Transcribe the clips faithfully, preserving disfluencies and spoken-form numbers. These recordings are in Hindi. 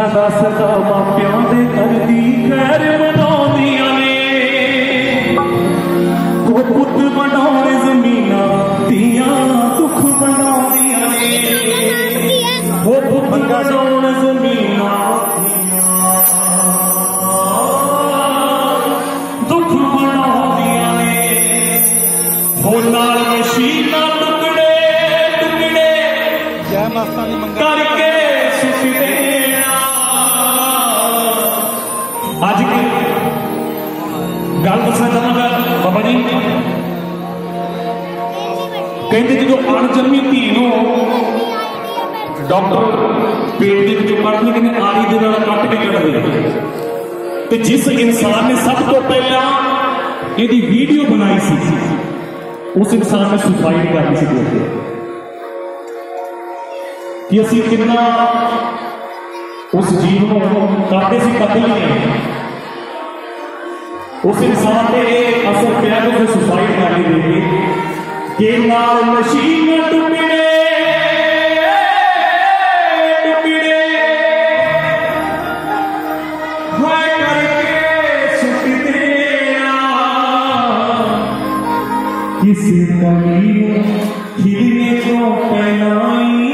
दसदा मापियां दे करदी खैर मनाउंदियां ने वो पुत बनाउण जमीना दियां दुख बनाउंदियां ने वो पुत बनाउण जमीना दुख बनाउंदियां ने वो नाल मशीना टुकड़े टुकड़े करके सुटदे अज की गल दसना चाहूंगा बाबा जी कहते जो अणजन्मी धी डॉक्टर पेट के कटने कहते आरी के कट के कटते तो जिस इंसान ने सब तो पहला यदि वीडियो बनाई सी उस इंसान ने सुसाइड करनी सी देखते कि असी कितना उस जीव को करते सी कतल नहीं उस इंसान ने असर पिया तो फिर सुसाइड करनी देगी कि नाल मशीन टुकड़े टुकड़े हाय करके सुटदे किसी कमी खिलने को पहनाई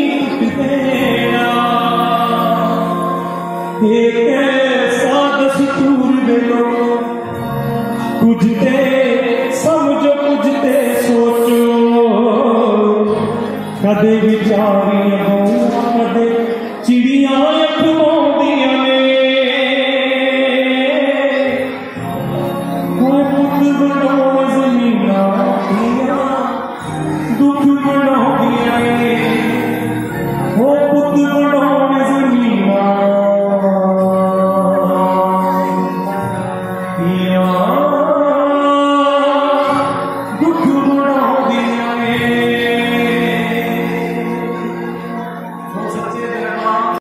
एक साथ सुतूर दे लो कुछ दे समझो कुछ दे सोचो कदे विचारियां हो कदे चिड़िया अखवाउंदियां ने कोई पुत बनाओ जमीना दियां दुख बनाउंदियां ने वो पुत बनाओ जमीना